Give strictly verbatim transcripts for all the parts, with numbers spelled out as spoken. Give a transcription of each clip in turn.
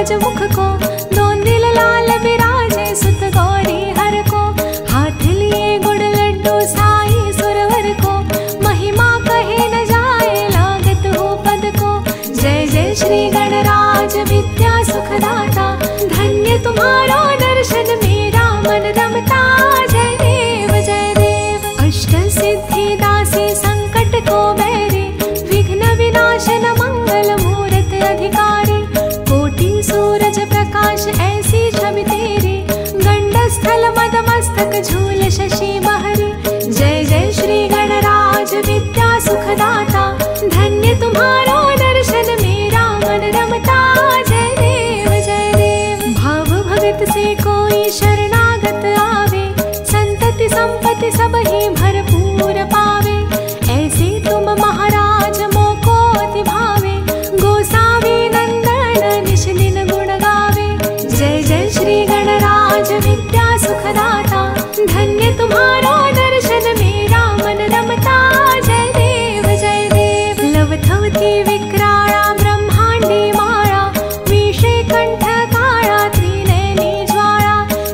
मुख को, दोन दिल लाल बिराजे सुत गौरी हर को। हाथ लिए गुड़ लड्डू साई सुरवर को, महिमा कहे न जाए लागत हो पद को। जय जय श्री गणराज विद्या सुखदाता, धन्य तुम्हारा दर्शन मेरा मन रमता। जय देव जय देव। अष्ट सिद्धि दासी संकट को बैरे, विघ्न विनाशन मंगल मूरत अधिकारी। कोटि सूरज प्रकाश ऐसी छवि तेरी, गंड स्थल मद मस्तक झूल शशि बहरी। जय जय श्री गणराज विद्या सुखदाता, धन्य तुम्हारा दर्शन मेरा मन रमता। जय देव जय देव। भाव भगत से कोई शरणागत आवे, संतति संपत्ति सब ही भरपूर पावे। ऐसे तुम महाराज मोको अति भावे, गोसावी नंदन निश दिन गुण गावे। जय जय श्री गणराज विद्या सुखदाता, धन्य तुम्हारा दर्शन मेरा मन रमता। जय देव जय देव। लवथवती विक्राळा ब्रह्मांडी माळा, विषे कंठ काळा त्रिनयनी ज्वाळा।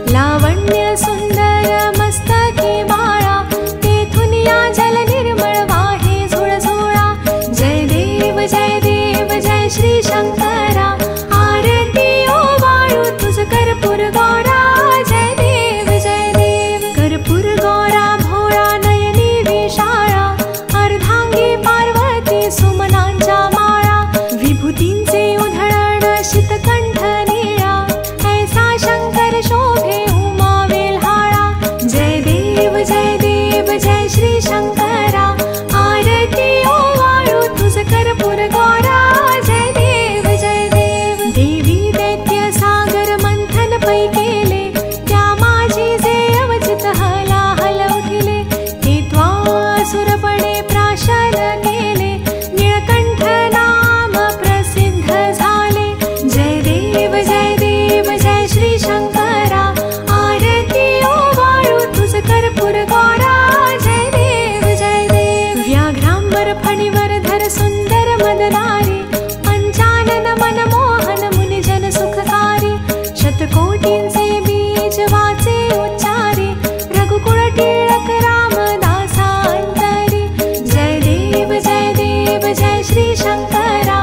लावण्य सुंदर मस्तकी बाळा, तेथुनिया जल निर्मळ वाहे झुळझुळा। जय देव जय देव जय श्री शंकरा, आरती ओवाळू तुझ कर्पूर गौरा। जय देव जय देव। कर्पूर गौरा भोळा नयनी विशाळा, अर्धांगी पार्वती सुमनांच्या माळा। विभूतींचे उधळण शीतकंठ निळा, ऐसा शंकर शोभे उमा वेल्हाळा। जय देव जय देव जय श्री शंकरा, आरती ओवाळू तुझ कर्पूर गौरा। जय देव जय देव। देवी दैत्य सागर मंथन पै केले, त्या माझी जे अवचित हलाहल उठिले। ते त्वासुरपणे प्राशन केले, निळकंठ नाम प्रसिद्ध झाले। जय देव जय देव जय श्री शंकरा, आरती ओवाळू तुझ कर्पूर गौरा। जय देव जय देव। व्याघ्रांबर फणीवर धर सुंदर मदनारी, पंचानन मनमोहन मुनिजन सुखकारी। शतकोटींचे बीज वाचे उच्चारी, रघुकुळ टिळक रामदासा अंतरी। जय देव जय देव जय श्री शंकरा,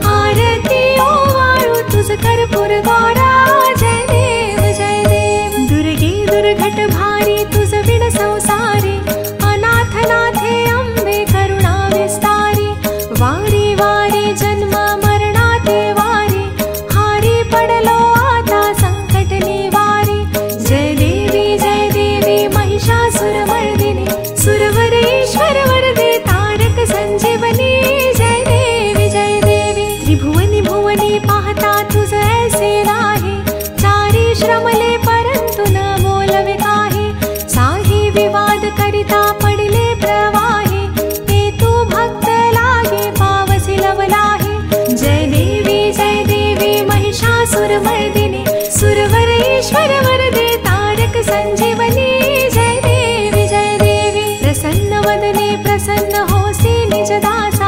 आरती ओवाळू तुझ कर्पूर गौरा। जय देव जय देव। दुर्गे दुर्घट भारी तुझ विण संसारी, अनाथ नाथे अंबे करुणा विस्तारी। वारी वारी जन्म मरणाते वारी, हारी पडलो आता संकट निवारी। जय देवी जय देवी महिषासुरमर्दिनी, सुरवरेश्वर वरदे तारक संजीवनी। जय देवी जय देवी। त्रिभुवनी भुवनी पाहता तुझ ऐसे नाही, चारी श्रमले परंतु न बोलवे काही। साही विवाद करिता पडिले प्रवाही, ते तू भक्त लागे पावसी लवलाही। जय देवी जय देवी महिषासुरमर्दिनी, सुरवरेश्वर वरदे तारक संजीवनी। जय देवी जय देवी। प्रसन्न वदने प्रसन्न होसी निज दासा,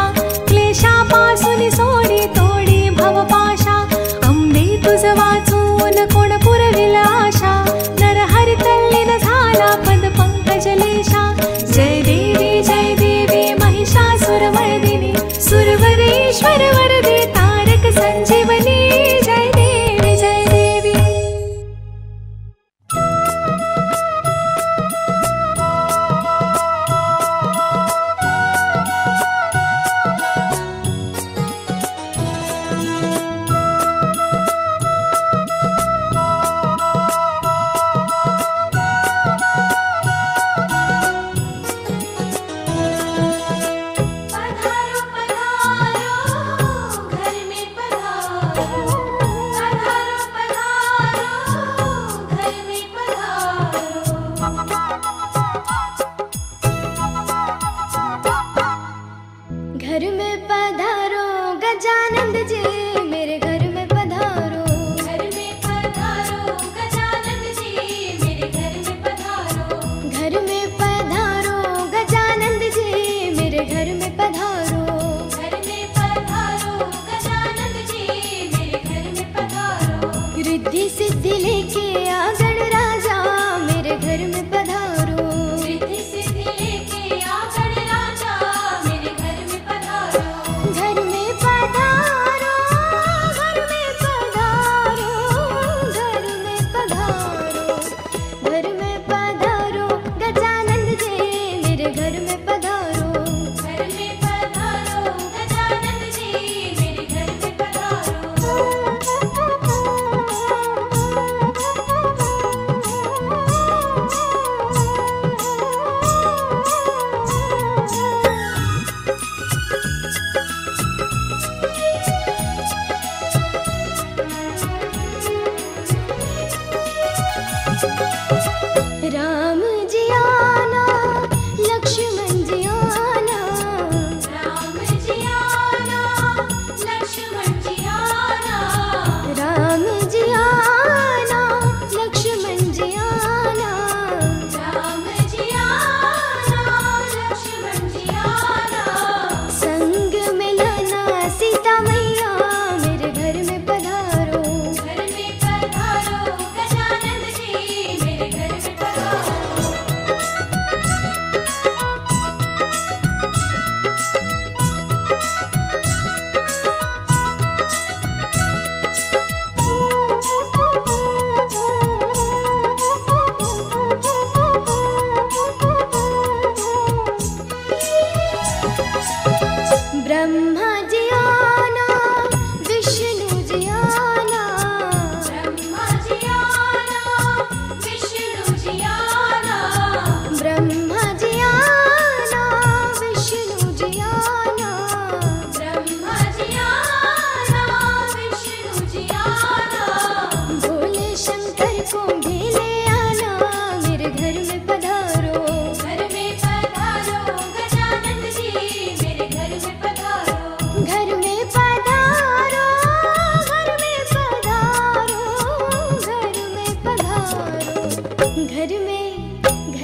क्लेशापासून सोडी तोडी भवपाशा। अंबे तुझ वाचून कोण पुरविल आशा, नरहरी तल्लीन झाला पद पंकजलेशा। जय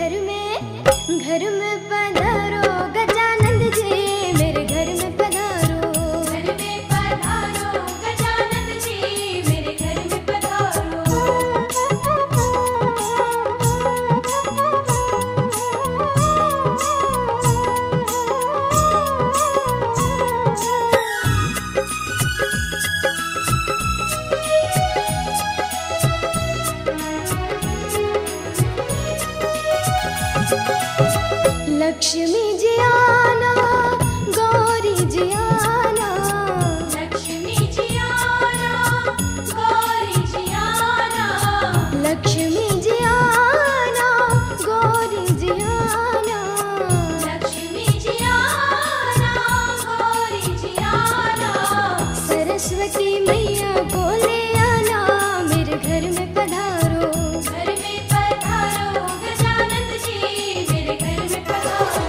घर में घर में पधारो गजानंद जी, मेरे घर में पधारो। घर में पधारो गजानंद जी, मेरे घर में पधारो। लक्ष्मी जी आना, गौरी जी आना, लक्ष्मी जी आना, गौरी जी आना, लक्ष्मी जी आना, गौरी जी आना, लक्ष्मी जी आना, गौरी जी आना। सरस्वती मैया को ले आना, मेरे घर में पधारो। घर में पधारो गजानंद जी, मेरे घर में पधारो।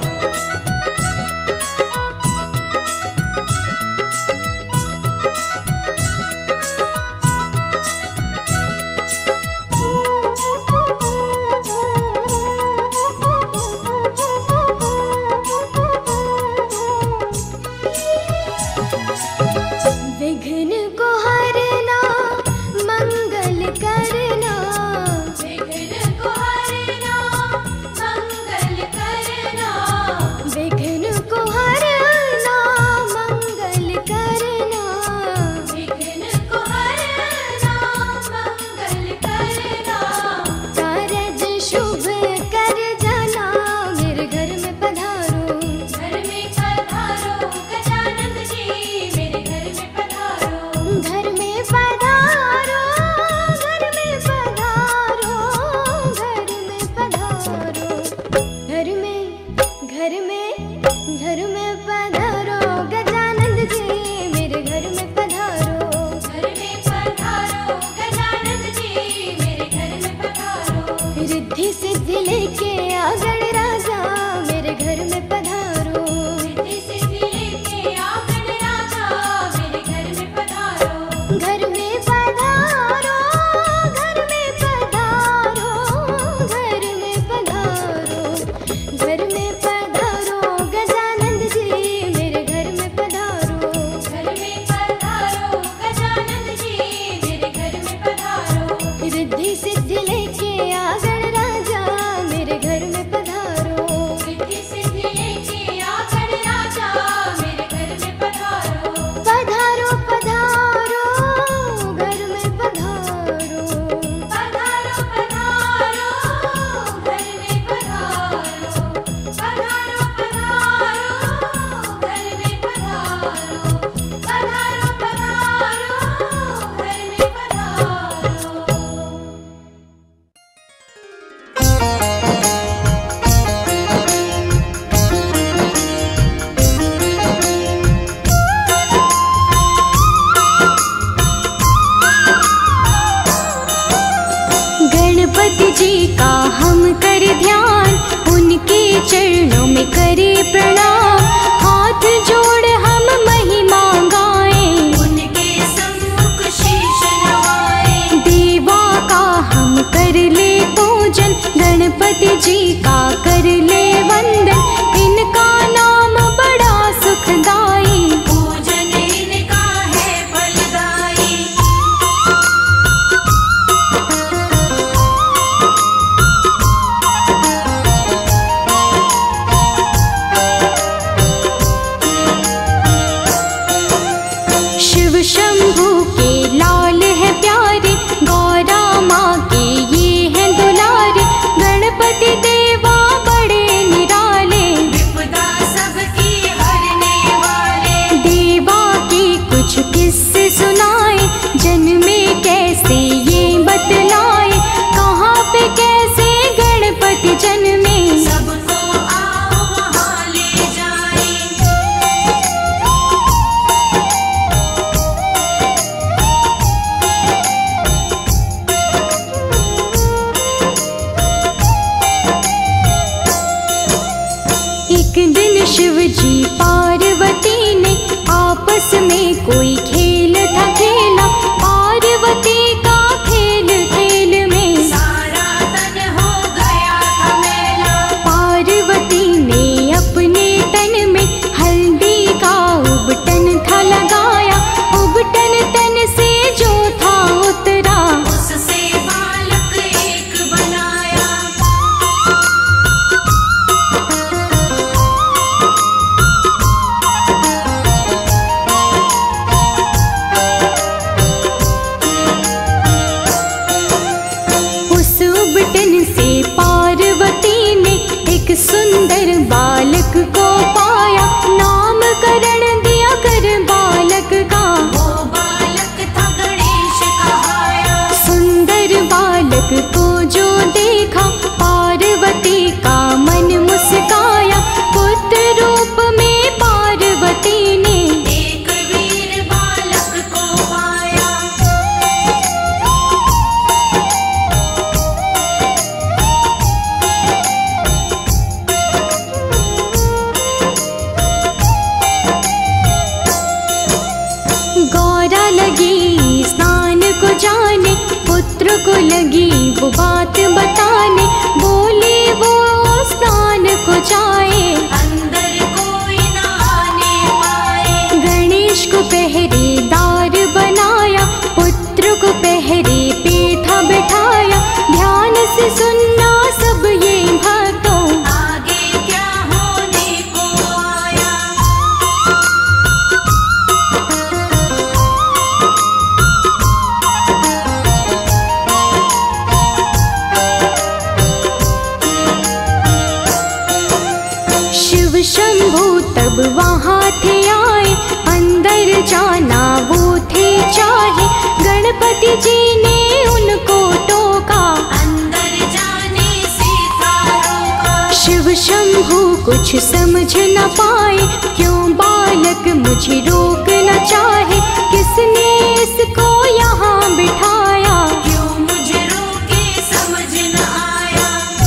विघ्न को हरना, मंगल करना, विघ्न को हरना, मंगल करना, विघ्न को हरना, मंगल करना, विघ्न को हरना, मंगल करना। कारज शुभ कर जाना, मेरे घर में पधारो। घर में पधारो गजानंद जी, मेरे घर में पधारो। घर में पधारो, घर में पधारो, घर में पधारो। घर में घर में घर में पधारो गजानंद जी, मेरे घर में पधारो। घर में पधारो गजानंद जी, मेरे घर में पधारो। रिद्धि सिद्धि लेके आ गणराजा, मेरे घर में पधारो। रिद्धि सिद्धि लेके आ गणराजा, मेरे घर में पधारो। घर में पधारो, घर में पधारो, घर में पधारो। घर में पधारो गजानंद जी, मेरे घर में पधारो। घर में पधारो गजानंद जी, मेरे घर में पधारो। रिद्धि सिद्धि लेके आ गणराजा, मेरे घर में पधारो। रिद्धि सिद्धि लेके आ गणराजा, मेरे घर में पधारो। पधारो पधारो, घर में पधारो। पधारो पधारो, घर में पधारो। पधारो पधारो, घर में पधारो। पधारो पधारो, घर में पधारो। गणपति जी का हम कर ध्यान, उनके चरणों में करे प्रणाम। हाथ जोड़ हम महिमा गाएं, उनके सम्मुख शीश नवाएं। देवा का हम कर ले पूजन, गणपति जी का कर ले वंदन। इनका नाम बड़ा सुखदाई, पूजन इनका है फलदायी। शिव शंभू के लाल है प्यारे, गौरा माँ के ये हैं दुलारे। गणपति देवा बड़े निराले, विपदा सबकी हरने वाले। देवा के कुछ किस्से सुनाए, जन्मे कैसे ये बतलाए। कहाँ पे कैसे गणपति जन्मे, सबको आओ वहाँ ले जाए। एक दिन शिव जी पार्वती ने आपस में कोई खेल था खेला। पार्वती का खेल खेल में सारा तन हो गया था को लगी वो बात बताने, बोले वो स्नान को जाए, अंदर कोई न आने पाए। गणेश को पहरेदार बनाया, पुत्र को पहरे पे था बिठाया। ध्यान से सुनना सब ये भक्तों, आगे क्या होने को आया। शिव शंभू तब वहाँ थे आए, अंदर जाना वो थे चाहे। गणपति जी ने उनको टोका, अंदर जाने से था रोका। शिव शंभू कुछ समझ न पाए, क्यों बालक मुझे रोक न चाहे। किसने इसको यहाँ बिठाया, क्यों मुझे रोके समझ न आया।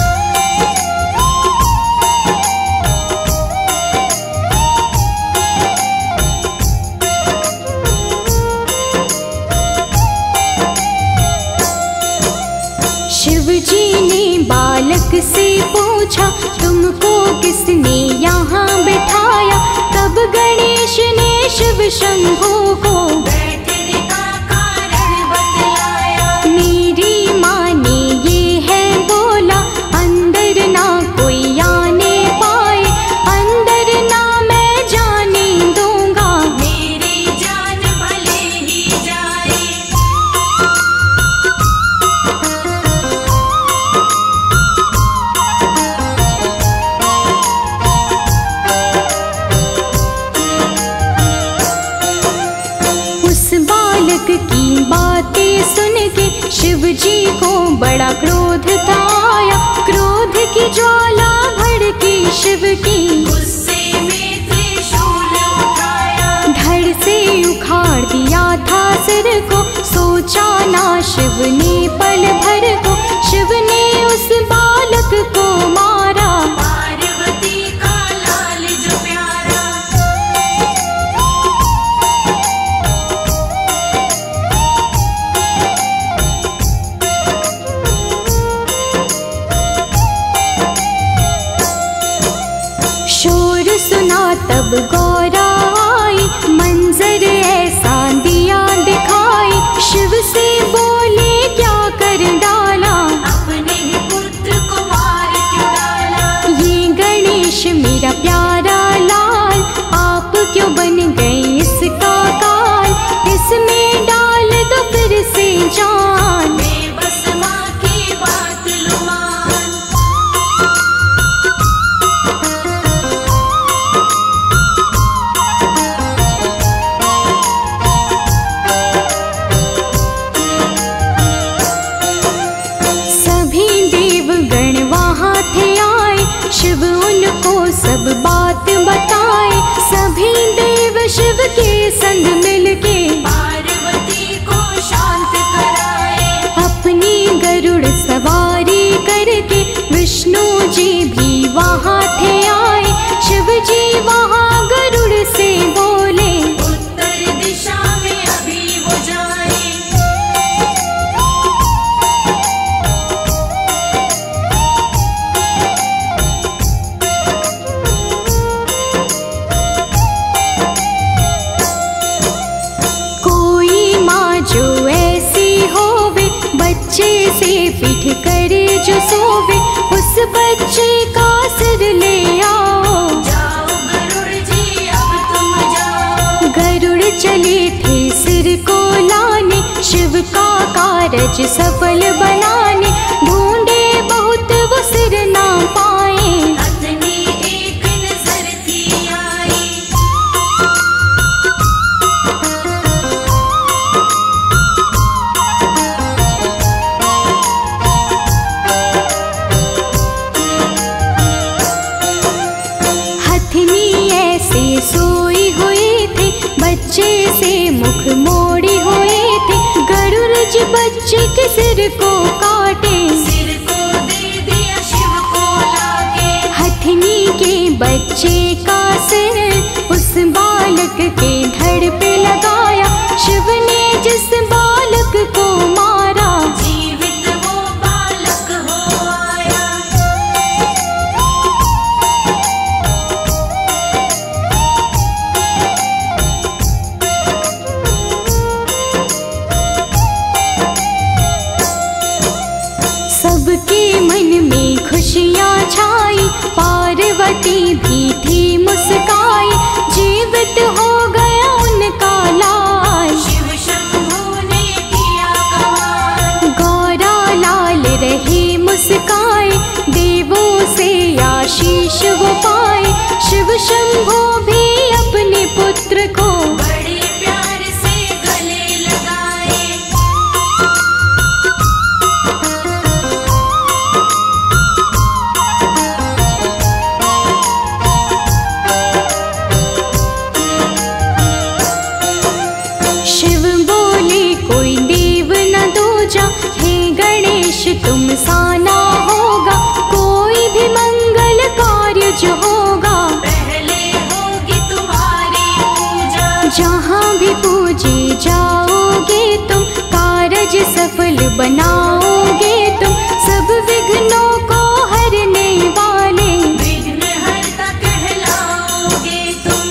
शिव जी ने बालक से पूछा, तुमको किसने यहाँ बिठाया। तब गणेश ने शिव शंभू को बैठने का कारण बतलाया। मेरी माँ ने ये है बोला, अंदर ना कोई आने पाए, अंदर ना मैं जाने दूंगा। मेरी जान भले ही जाए। उस बालक की बातें सुन के शिव जी को बड़ा क्रोध था आया। क्रोध की ज्वाला भड़की शिव की, गुस्से में त्रिशूल उठाया। धड़ से उखाड़ दिया था सिर को, सोचा ना शिव ने पल भर को। शिव ने उस बालक को मारा, पार्वती का लाल जो प्यारा। शोर सुना तब गौरा आई, मंजर ऐसा दिया दिखाई। शिव से बोले क्या कर डाला, अपने ही पुत्र को मार क्यों डाला। ये गणेश मेरा प्यारा लाल, आप क्यों बन गए इसका काल। इसमें डाल दो फिर से जान, मैं बस माँ की बात लुमान। सभी देवगण वहाँ थे आए, शिव उनको सब बात बताए। सभी देव शिव के संग मिलके पार्वती को शांत कराए। अपनी गरुड़ सवारी करके विष्णु जी भी वहाँ थे आए। शिव जी वहाँ गरुड़ से बोले, उत्तर दिशा में अभी वो जाए। कोई माँ जो ऐसी होवे, बच्चे से पीठ करे जो सोवे, उस बच्चे का सिर ले आओ। जाओ गरुड़ जी अब तुम जाओ। गरुड़ चले थे सिर को लाने, शिव का कारज सफल बनाने। ढूंढे बहुत वो सिर ना पाए, हथनी एक नजर थी आई। हथनी ऐसे सोई हुई थी, बच्चे से मुख मोड़ी हुए थे। गरुड़ जी बच्चे के सिर को काटे, सिर को दे दिया शिव को लाके। हथनी के बच्चे का सिर उस बालक के धड़ पे लगाया। शिव ने जिस बालक को मारा, जीवित बनाओगे तुम, सब विघ्नों को हरने वाले विघ्नहर्ता कहलाओगे तुम।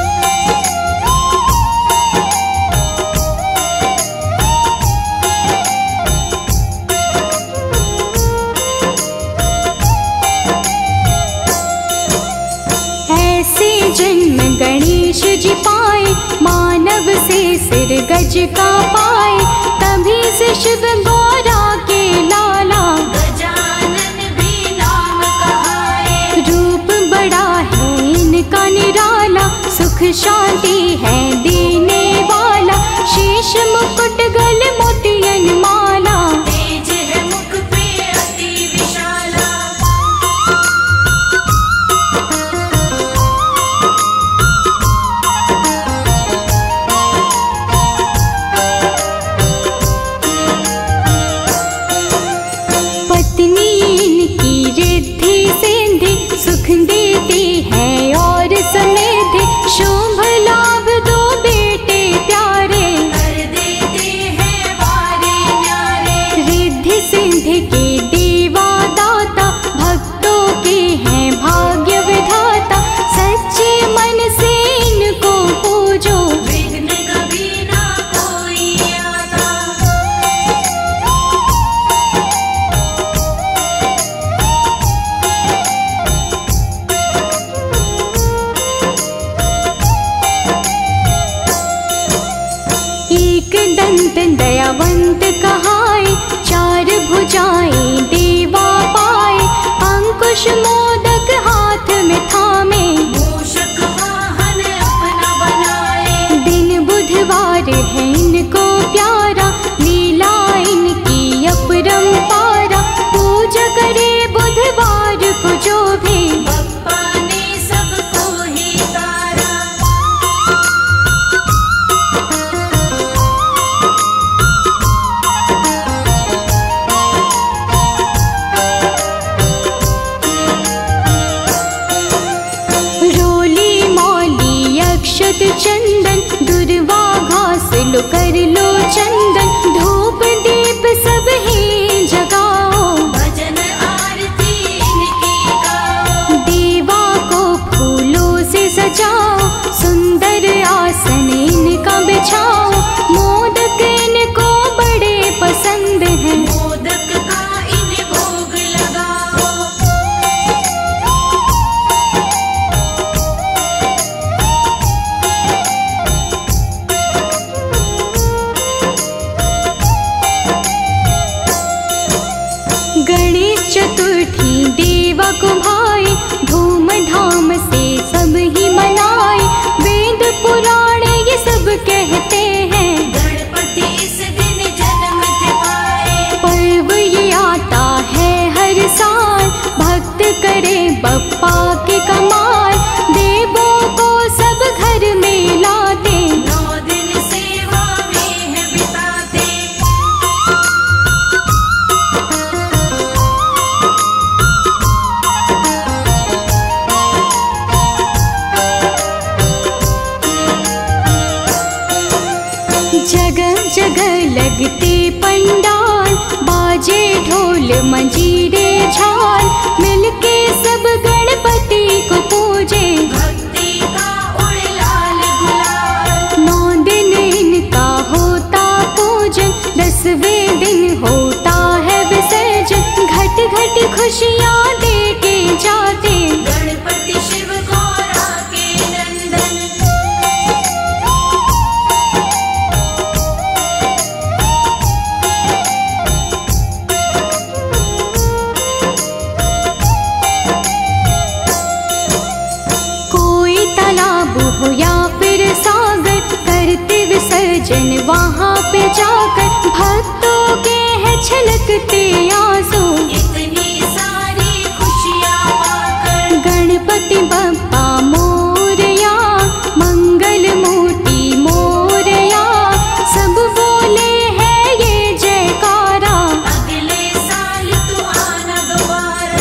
ऐसे जन्म गणेश जी पाए, मानव से सिर गज का पाए, तभी से शिव गौरा के लाला गजानन भी नाम कहाए। रूप बड़ा है इनका निराला, सुख शांति है देने वाला, शीश मुकुट गल मोतियन माला, तेज है मुख पे अति विशाला। पत्नी इनकी रिद्धि सिद्धि, सुख देती है और समृद्धि, शुभ लाभ दो बेटे प्यारे, कर देते हैं वारे न्यारे। रिद्धि सिद्धि के देवा दाता, भक्तों के हैं भाग्य विधाता, सच्चे मन से इनको पूजो, विघ्न कभी ना कोई आता। एक दंत दयावंत कहाए, चार भुजाएं देवा पाए, अंकुश मोदक हाथ में थामे, मूषक वाहन अपना बनाए। दिन बुधवार है इनको प्यारा, लीला इनकी अपरंपारा, पूजा करे बुधवार को जो भी, बप्पा ने सबको ही तारा। रोली मौली अक्षत चंदन, दुर्वा घास लो कर लो चंदन, धूप दीप सब ही जगाओ, भजन आरती इनकी गाओ। देवा को फूलों से सजाओ, सुंदर आसन इनका बिछाओ, मोदक इनको बड़े पसंद हैं, मोदक का इन भोग लगाओ। गणेश चतुर्थी देवा को भाए, धूमधाम से सब ही मनाए, वेद पुराण ये सब कहते हैं, गणपति इस दिन जन्मत पाए। पर्व ये आता है हर साल, भक्त करे बप्पा के कमाल, देवों को सब घर में लाते, नौ दिन सेवा में है बिताते। जगह जगह लगते पंडाल, बाजे ढोल मंजीरे झाल, मिलके सब गणपति को पूजे, भक्ति का उड़ लाल गुलाल। नौ दिन इनका होता पूजन, दसवें दिन होता है विसर्जन, घट घट खुशियाँ दे के जाते, गणपति शिव गौरा के नंदन। कोई तालाब हो या फिर सागर, करते विसर्जन वहाँ पे जाकर, भक्तों के है छलकते आंसू, इतनी सारी खुशियाँ पाकर, गणपति बप्पा मोरया, मंगल मूर्ति मोरया, सब बोले हैं ये जयकारा, अगले साल तू आना दोबारा।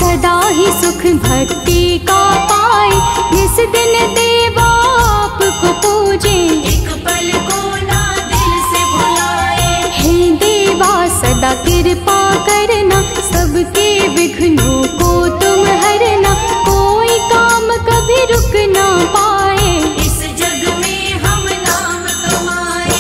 सदा ही सुख भक्ति का पाए। जिस दिन देवा आपको पूजे, एक पल को ना दिल से भुलाए। हे देवा सदा कृपा करना, सबके विघ्नों को तुम हरना। कोई काम कभी रुक ना पाए, इस जग में हम नाम कमाए।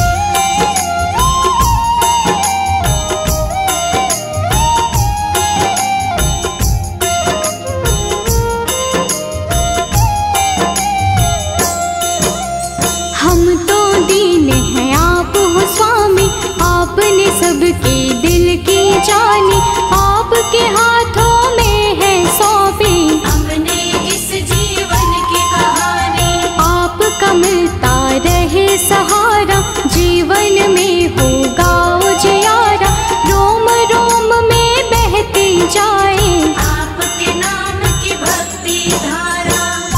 हम तो दीन हैं आप हो स्वामी, आपने सबके दिल की जानी। आपके हाथों में है सौंपी हमने इस जीवन की कहानी। आपका मिलता रहे सहारा, जीवन में होगा उजियारा। रोम रोम में बहती जाए आपके नाम की भक्ति धारा।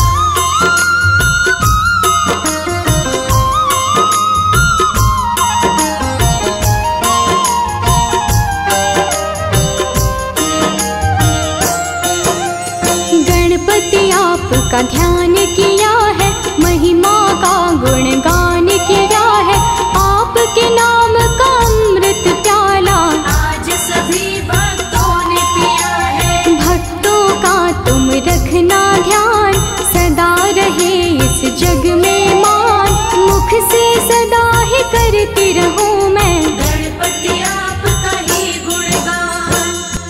गणपति आपका ध्यान किया है, महिमा का गुणगान किया है। आपके नाम का अमृत प्याला आज सभी भक्तों ने पिया है। भक्तों का तुम रखना ध्यान, सदा रहे इस जग में मान। मुख से सदा ही करती रहूं मैं, गणपति आपका ही गुणगान।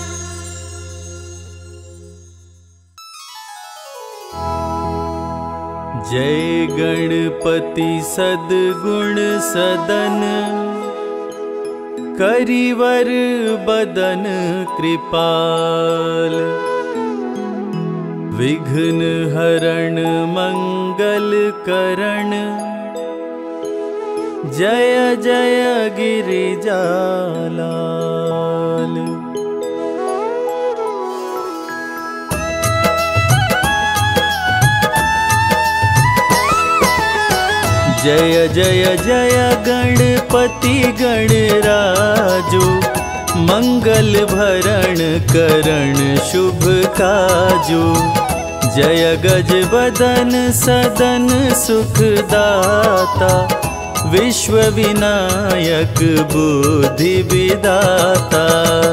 जय गणपति सद्गुण सदन, करिवर बदन कृपाल। विघ्न हरण मंगल करण, जय जय गिरिजालाल। जय जय जय गणपति गणराजो, मंगल भरण करण शुभ काजो। जय गज बदन सदन सुखदाता, विश्व विनायक बुद्धि विदाता।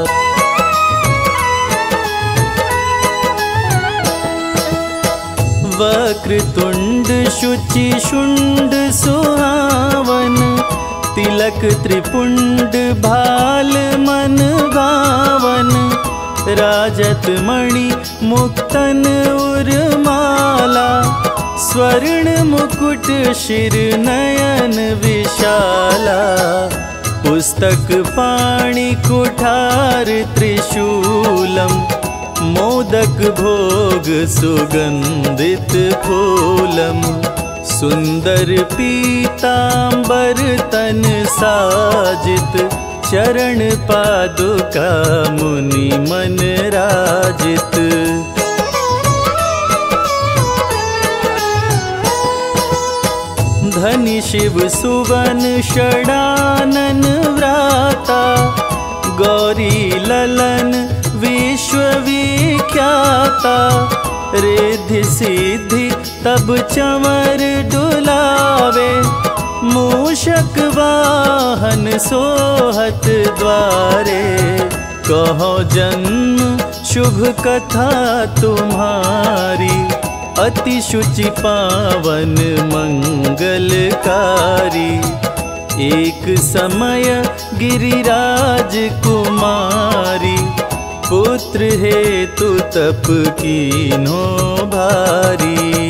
वक्रतुंड शुचि शुंड सुहावन, तिलक त्रिपुंड भाल मन भावन। राजत मणि मुक्तन उर्माला, स्वर्ण मुकुट शिर नयन विशाला। पुस्तक पाणि कुठार त्रिशूलम, मोदक भोग सुगंधित फूलम। सुंदर पीतांबर तन साजित, चरण पादुका मुनि मन राजित। धनि शिव सुवन षडानन व्राता, गौरी ललन विश्व विख्याता। रिद्धि सिद्धि तब चमर डुलावे, मूषक वाहन सोहत द्वारे। कहो जन्म शुभ कथा तुम्हारी, अति शुचि पावन मंगलकारी। एक समय गिरिराज कुमारी, पुत्र हेतु तप कीन्हो भारी।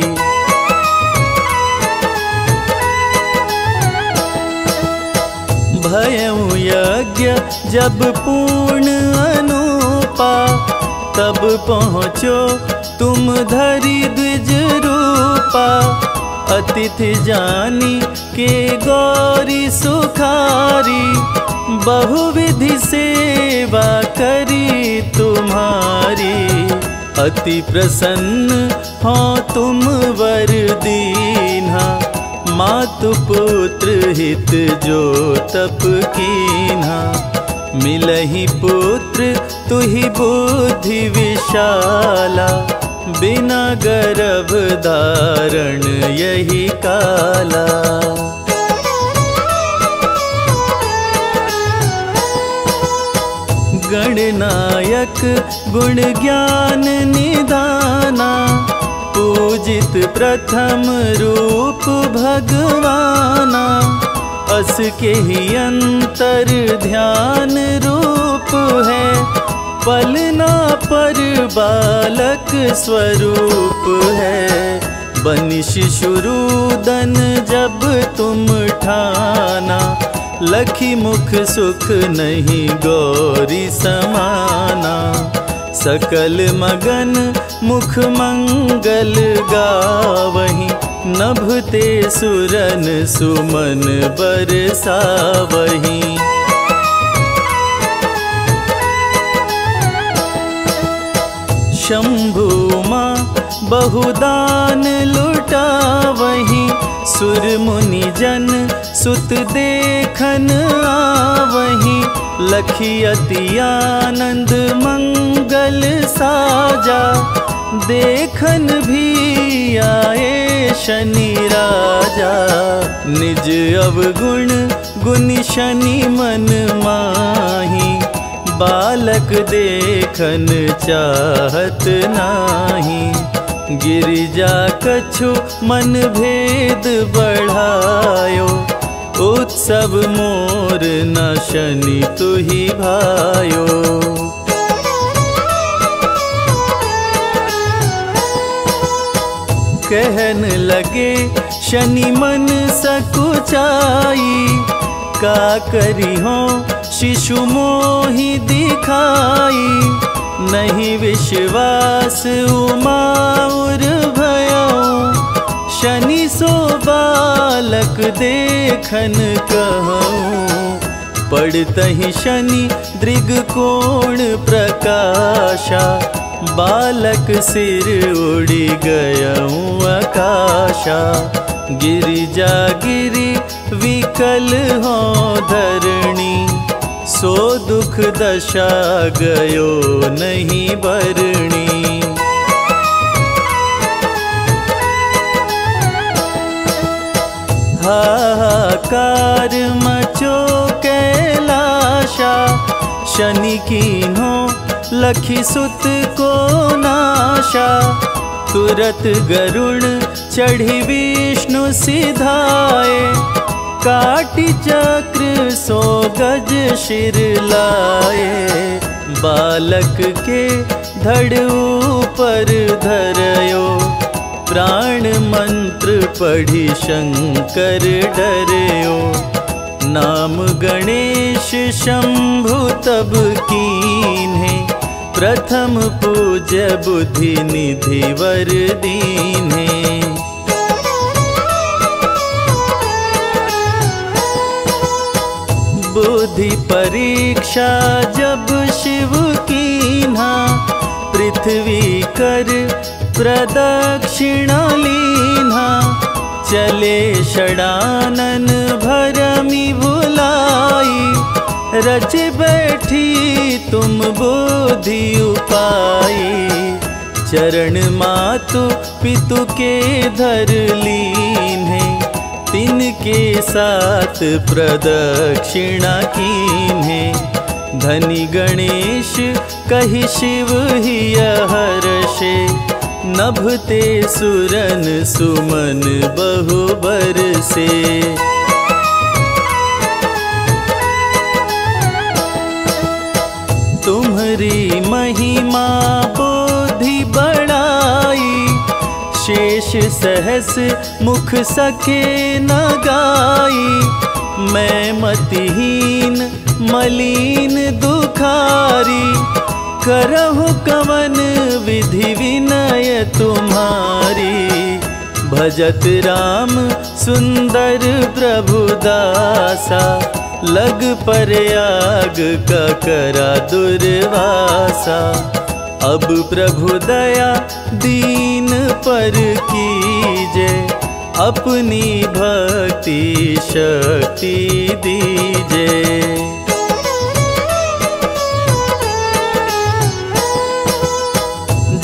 भयउ यज्ञ जब पूर्ण अनुपा, तब पहुँचो तुम धरि द्विज रूपा। अतिथि जानी के गौरी सुखारी, बहुविधि सेवा करी तुम्हारी। अति प्रसन्न हो तुम वर दीन्हा, मातु पुत्र हित जो तप कीन्हा। मिलहि पुत्र तुहि बुद्धि विशाला, बिना गर्भ धारण यही काला। गणनायक गुण ज्ञान निधाना, पूजित प्रथम रूप भगवाना। अस के ही अंतर ध्यान रूप है, पलना पर बालक स्वरूप है। बनि शिशुरुदन जब तुम ठाना, लखी मुख सुख नहीं गौरी समाना। सकल मगन मुख मंगल गावहीं, नभते सुरन सुमन बरसावहीं। शंभु माँ बहुदान लुटावहीं, सुर मुनि जन सुत देखन आवहीं। लखी अति आनंद मंगल साजा, देखन भी आए शनि राजा। निज अवगुण गुनि शनि मन माही, बालक देखन चाहत नाही। गिरिजा कछु मन भेद बढ़ायो, उत्सव मोर न शनि तुहि भायो। कहन लगे शनि मन सकुचाई, का करी हो शिशु मोहि दिखाई। नहीं विश्वास उमाउर भयऊ, शनि सो बालक देखन कहूँ। पड़तहि शनि दृगकोण प्रकाशा, बालक सिर उड़ी गयऊँ आकाशा। गिरिजा गिरि विकल हो धरणी, सो दुख दशा गयो नहीं बरणी। हाहाकार मचो कैलाशा, शनि कीन्हो लखी सुत को नाशा। तुरत गरुण चढ़ी विष्णु सिधाए, काटी चक्र सो गज शिर लाए। बालक के धड़ ऊपर धरयो, प्राण मंत्र पढ़ी शंकर डरयो। नाम गणेश शंभु तब कीन्हे, प्रथम पूज्य बुद्धि निधि वर दीन्हे। बुद्धि परीक्षा जब शिव कीन्हा, पृथ्वी कर प्रदक्षिणा लीन्हा। चले षडानन भरमि भुलाई, रच बैठी तुम बुद्धि उपाई। चरण मातु पितु के धर लीन्हे, तिनके साथ प्रदक्षिणा कीन्हे। धनी गणेश कहि शिव हिय हर्षे, नभते सुरन सुमन बहु बरसे। तुम्हरी महिमा बोधि बढ़ाई, शेष सहस मुख सके न गाई। मैं मतिहीन मलिन दुखारी, करहु कवन विधि विनय तुम्हारी। भजत राम सुंदर प्रभु दासा, लग प्रयाग का करा दुर्वासा। अब प्रभु दया दीन पर कीजे, अपनी भक्ति शक्ति दीजे।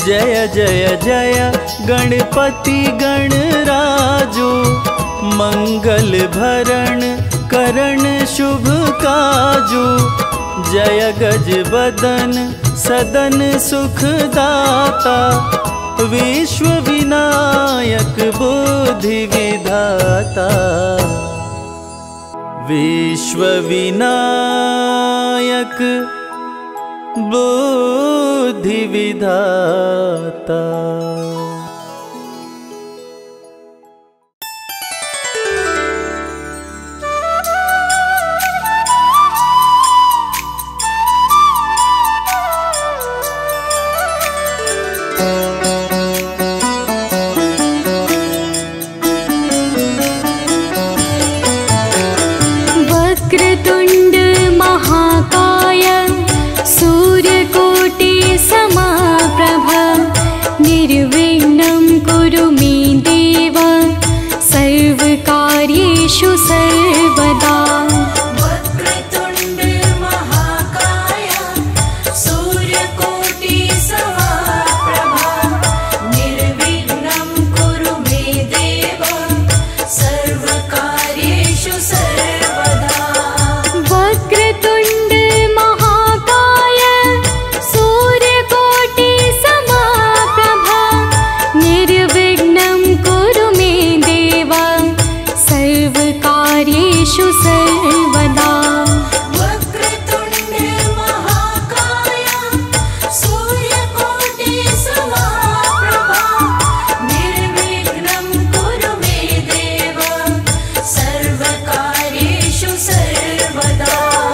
जय जय जय गणपति गणराजो, मंगल भरण करण शुभ काजो। जय गज बदन सदन सुखदाता, विश्व विनायक बुद्धि विधाता। विश्व विनायक बुद्धि विधाता। वक्रतुण्ड महाकाय सूर्यकोटि समप्रभ, निर्विघ्नं कुरु मे देव सर्वकार्येषु सर्वदा। वक्रतुण्ड महाकाय सूर्यकोटि समप्रभ, निर्विघ्नं कुरु मे देव सर्वकार्येषु सर्वदा। वक्रतुण्ड महाकाय सूर्यकोटि समप्रभ, निर्विघ्नं कुरु मे देव सर्वकार्येषु सर्वदा। वक्रतुण्ड महाकाय सूर्यकोटि समप्रभ, निर्विघ्नं कुरु मे देव सर्वकार्येषु सर्वदा।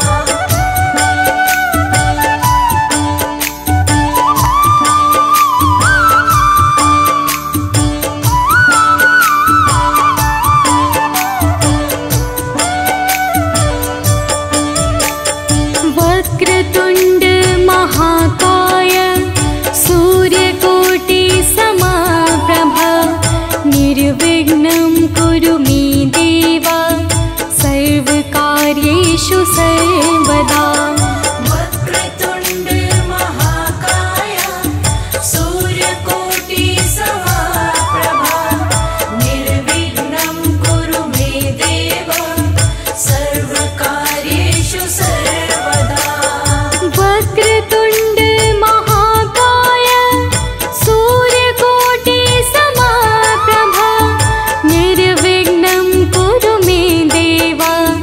वक्रतुण्ड महाकाय सूर्यकोटि समप्रभ, निर्विघ्नं कुरु मे देव सर्वकार्येषु सर्वदा। वक्रतुण्ड महाकाय सूर्यकोटि समप्रभ, निर्विघ्नं कुरु मे देव सर्वकार्येषु सर्वदा। वक्रतुण्ड महाकाय सूर्यकोटि समप्रभ, निर्विघ्नं कुरु मे देव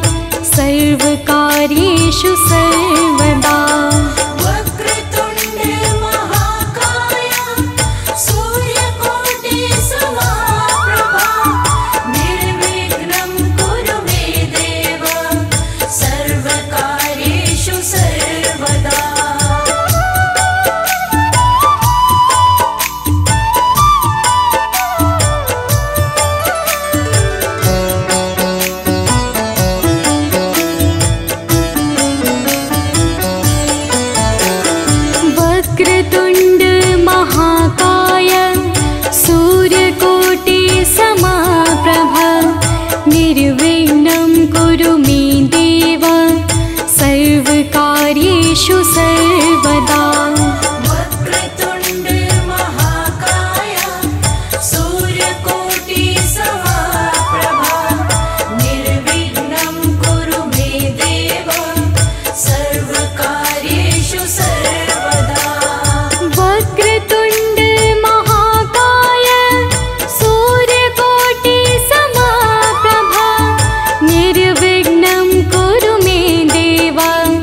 सर्वकार्येषु सर्वदा। वक्रतुण्ड महाकाय सूर्यकोटि समप्रभ, निर्विघ्नं कुरु मे देव सर्वकार्येषु सर्वदा। वक्रतुण्ड महाकाय सूर्यकोटि समप्रभ, निर्विघ्नं कुरु मे देव सर्वकार्येषु सर्वदा। वक्रतुण्ड महाकाय सूर्यकोटि समप्रभ, निर्विघ्नं कुरु मे देव सर्वकार्येषु सर्वदा। वक्रतुण्ड महाकाय सूर्यकोटि समप्रभ, निर्विघ्नं कुरु मे देव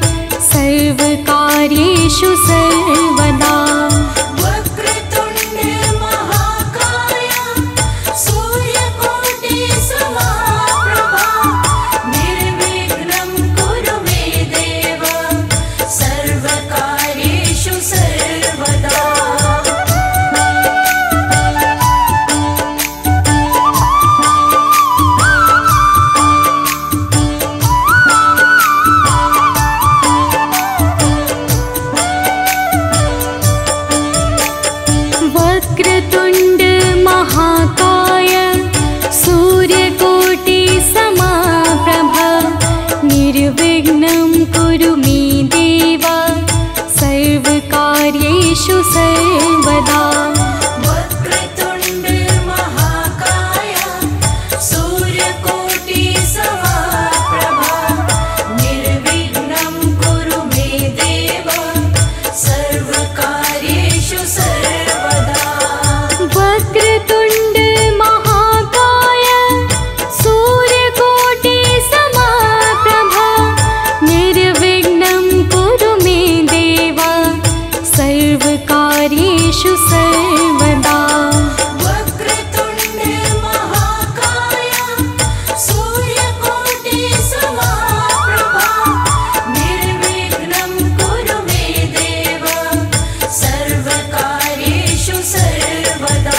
सर्वकार्येषु सर्वदा। वक्रतुण्ड महाकाय सूर्यकोटि समप्रभ, निर्विघ्नं कुरु मे देव सर्वकार्येषु सर्वदा। वक्रतुण्ड महाकाय सूर्यकोटि समप्रभ, निर्विघ्नं कुरु मे देव सर्वकार्येषु सर्वदा। सर्वकार्येषु सर्वदा। वक्रतुण्ड महाकाय सूर्यकोटि समप्रभा निर्विघ्नं कुरु मे देव सर्वकार्येषु सर्वदा।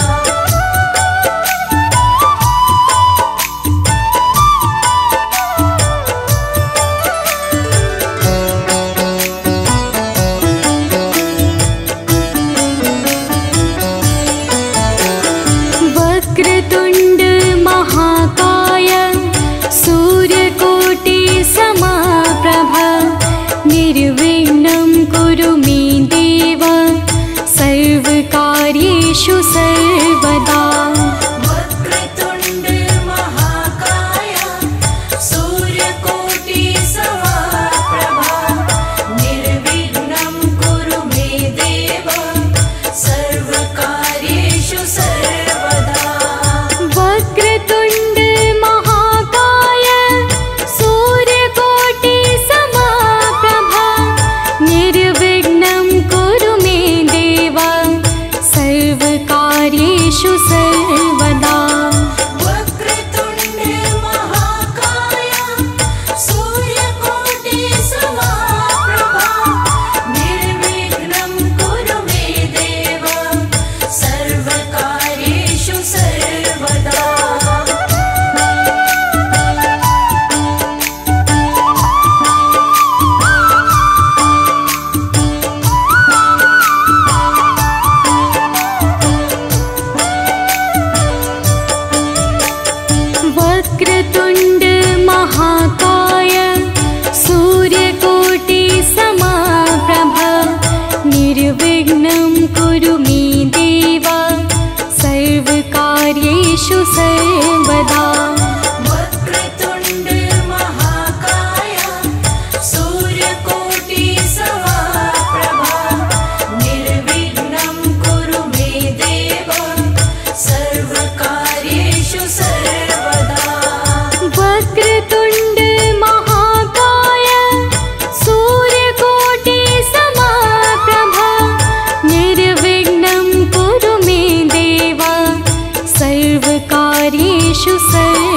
वक्रतुण्ड महाकाय सूर्यकोटि समप्रभा निर्विघ्नं कुरु मे देव सर्वकार्येषु सर्वदा। वक्रतुण्ड महाकाय सूर्यकोटि समप्रभा निर्विघ्नं कुरु मे देव सर्वकार्येषु सर्वदा। वक्रतुण्ड महाकाय सूर्यकोटि समप्रभा निर्विघ्नं कुरु मे देव सर्वकार्येषु सर्वदा। वक्रतुण्ड महाकाय सूर्यकोटि समप्रभा निर्विघ्नं कुरु मे देव सर्वकार्येषु सर्वदा। वक्रतुण्ड महाकाय सूर्यकोटि समप्रभा निर्विघ्नं कुरु मे देव सर्वकार्येषु सर्वदा। वक्रतुण्ड महाकाय सूर्यकोटि समप्रभा निर्विघ्नं कुरु मे देव सर्वकार्येषु सर्वदा। वक्रतुण्ड महाकाय सूर्यकोटि समप्रभा निर्विघ्नं कुरु मे देव सर्वकार्येषु सर्वदा।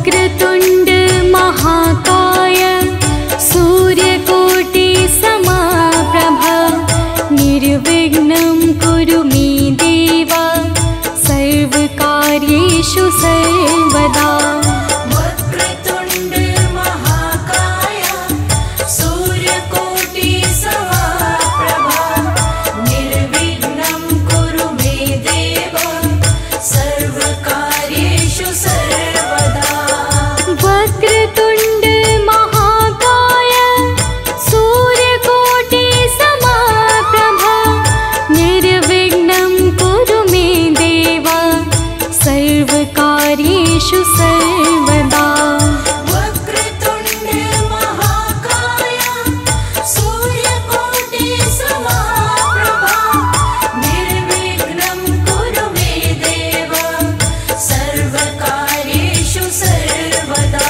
वक्रतुण्ड महाकाय सूर्यकोटि समप्रभा निर्विघ्नं कुरु मे देव सर्वकार्येषु सर्वदा। वक्रतुण्ड महाकाय सूर्यकोटि समप्रभा निर्विघ्नं कुरु मे देव सर्वकार्येषु सर्वदा। वक्रतुण्ड महाकाय सूर्यकोटि समप्रभा निर्विघ्नं कुरु मे देव सर्वकार्येषु सर्वदा। वक्रतुण्ड महाकाय सूर्यकोटि समप्रभा निर्विघ्नं कुरु मे देव सर्वकार्येषु सर्वदा।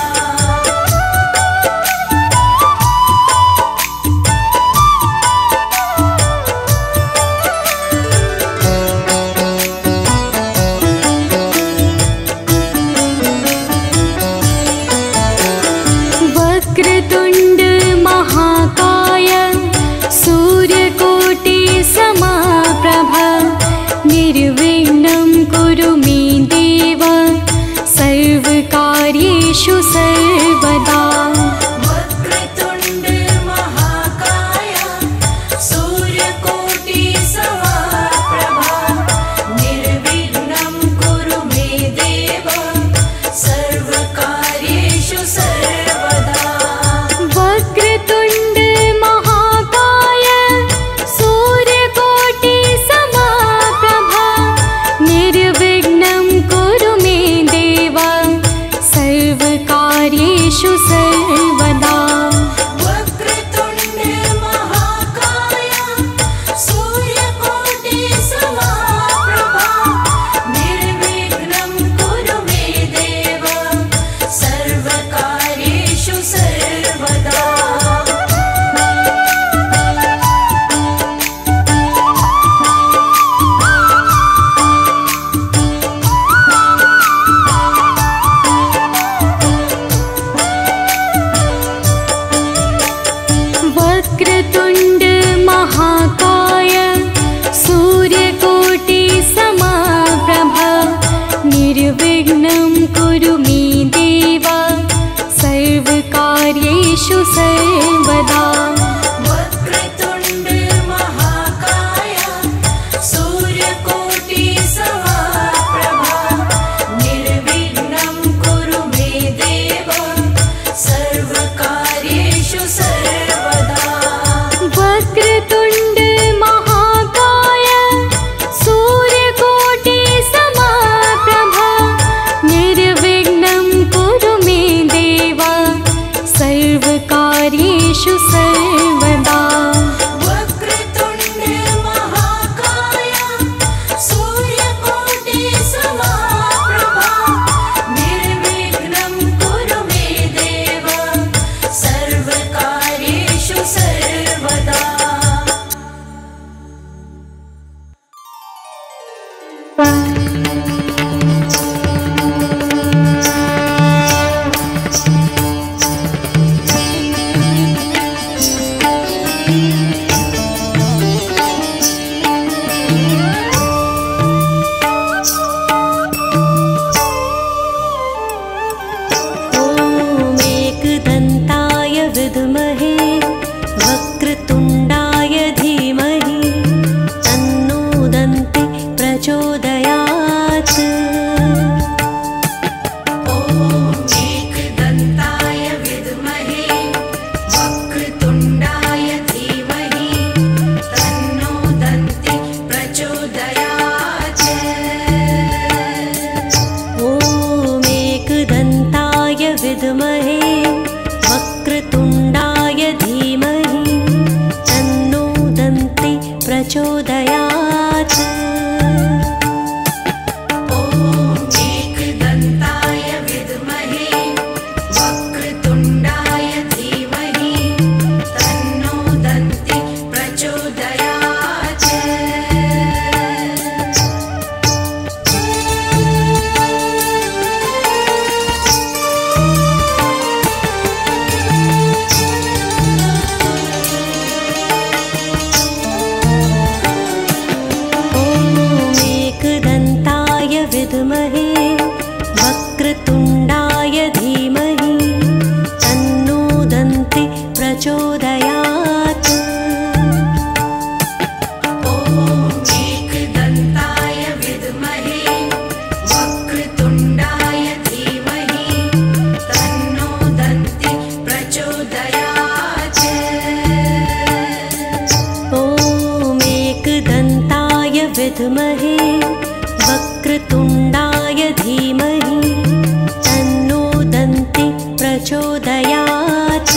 विद्महे वक्रतुण्डाय धीमहि तन्नो दन्ति प्रचोदयात्।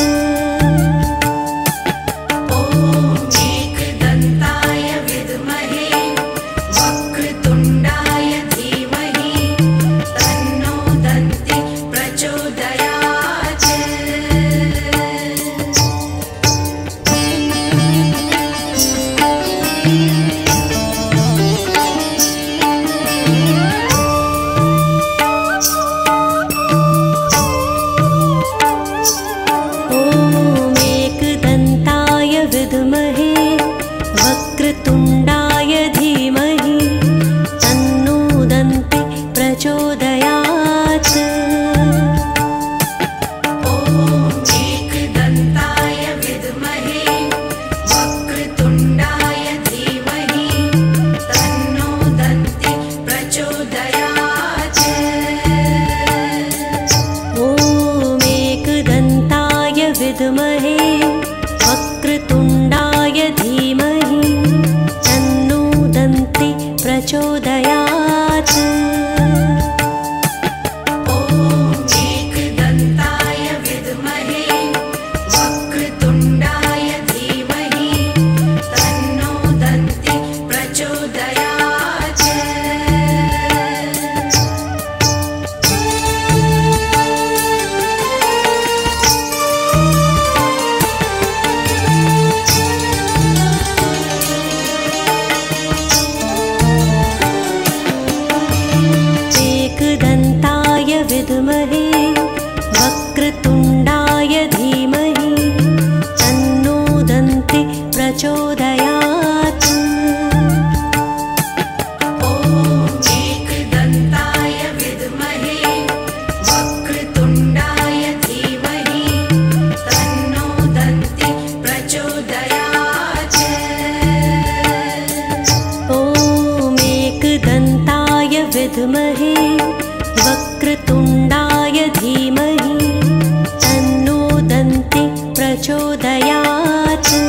विद्महे वक्रतुण्डाय धीमहि तन्नो दन्ति प्रचोदयात्।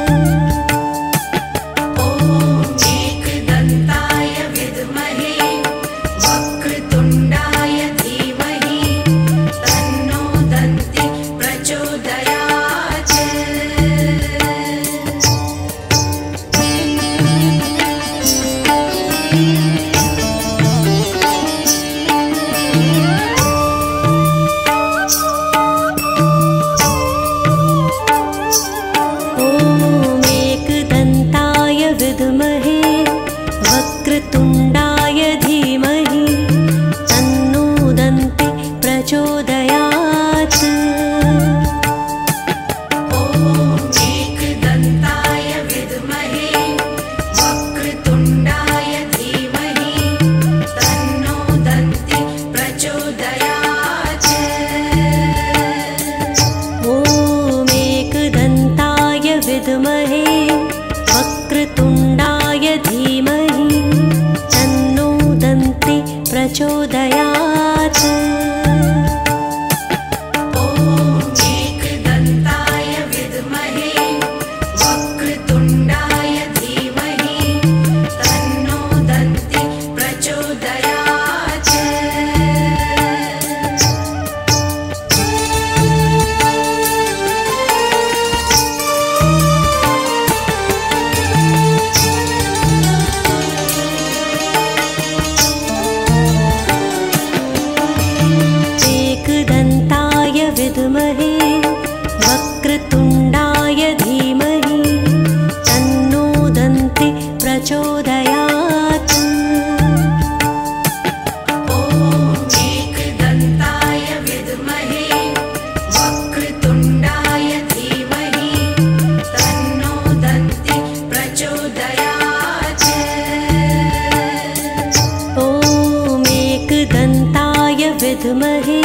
विद्महे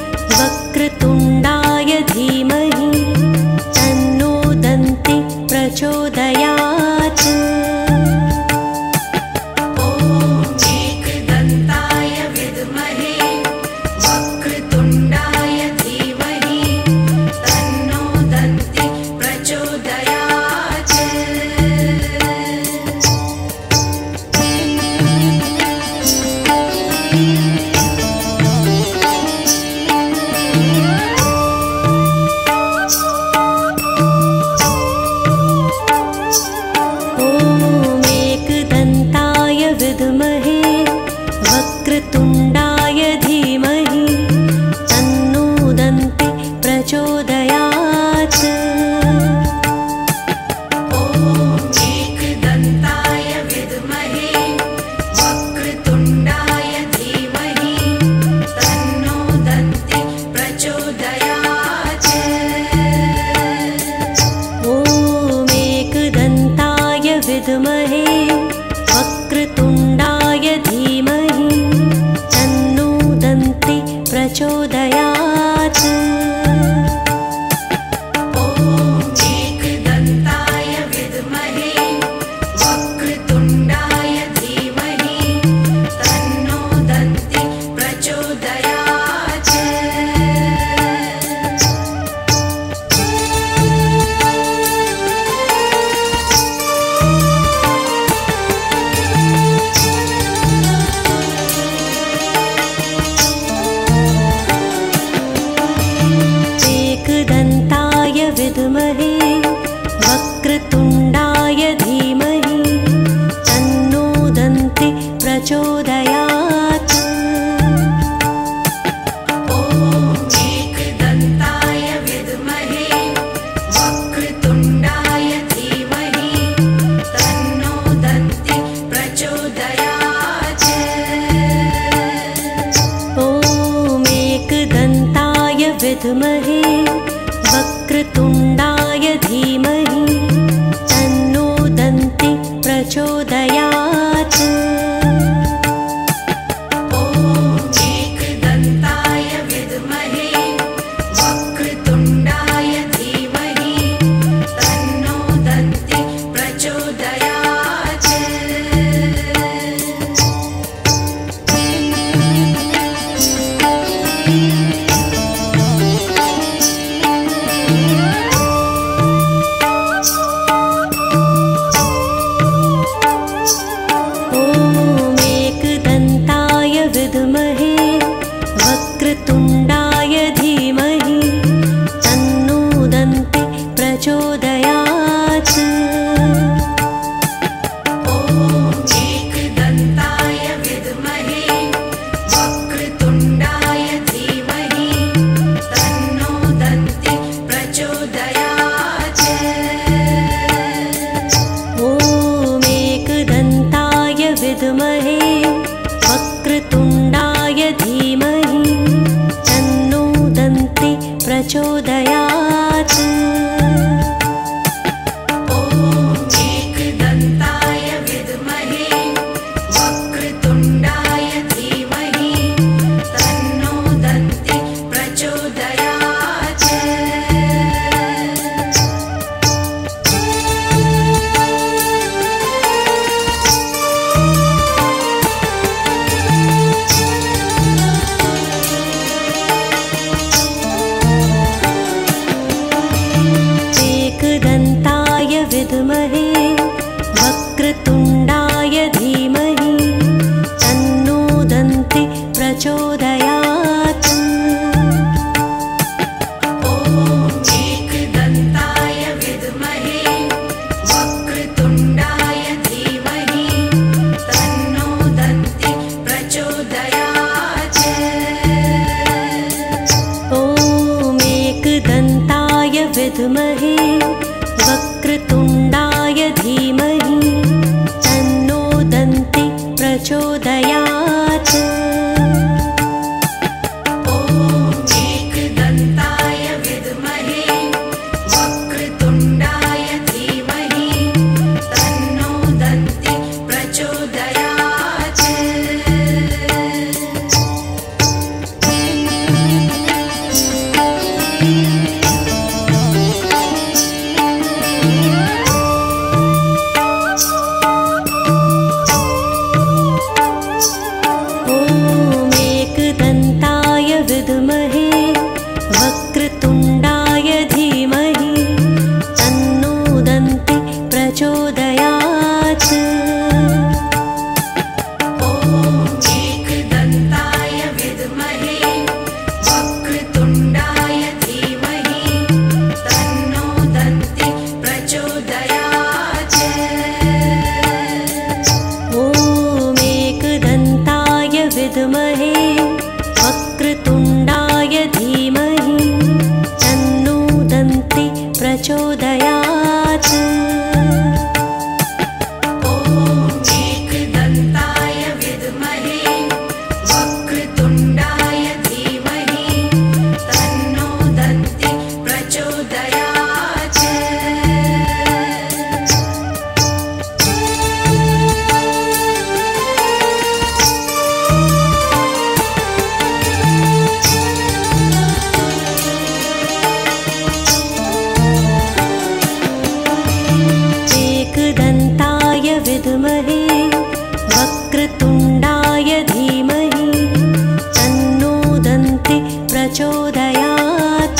वक्रतुण्डाय धीमहि तन्नो दन्ति प्रचोदयात्। प्रचोदयात्। विद्महे वक्रतुण्डाय धीमहि तन्नो दन्ति प्रचोदयात्। विद्महे वक्रतुण्डाय धीमहि तन्नो दन्ति प्रचोदयात्। एकदन्ताय विद्महे वक्रतुण्डाय धीमहि तन्नो दन्ति प्रचोदयात्। विद्महे वक्रतुण्डाय धीमहि तन्नो दन्ति प्रचोदयात्। एकदन्ताय विद्महे वक्रतुण्डाय धीमहि तन्नो दन्ति प्रचोदयात्। ॐ एकदन्ताय विद्महे वक्रतुण्डाय धीमहि तन्नो दन्ति प्रचोदयात्। एकदन्ताय विद्महे वक्रतुण्डाय धीमहि तन्नो दन्ति प्रचोदयात्। एकदन्ताय विद्महे वक्रतुण्डाय धीमहि तन्नो दन्ति प्रचोदयात्। एकदन्ताय विद्महे वक्रतुण्डाय धीमहि तन्नो दन्ति प्रचोदयात्। ॐ एकदन्ताय विद्महे वक्रतुण्डाय धीमहि तन्नो दन्ति प्रचोदयात्। एकदन्ताय विद्महे वक्रतुण्डाय धीमहि तन्नो दन्ति प्रचोदयात्। प्रचोदयात्।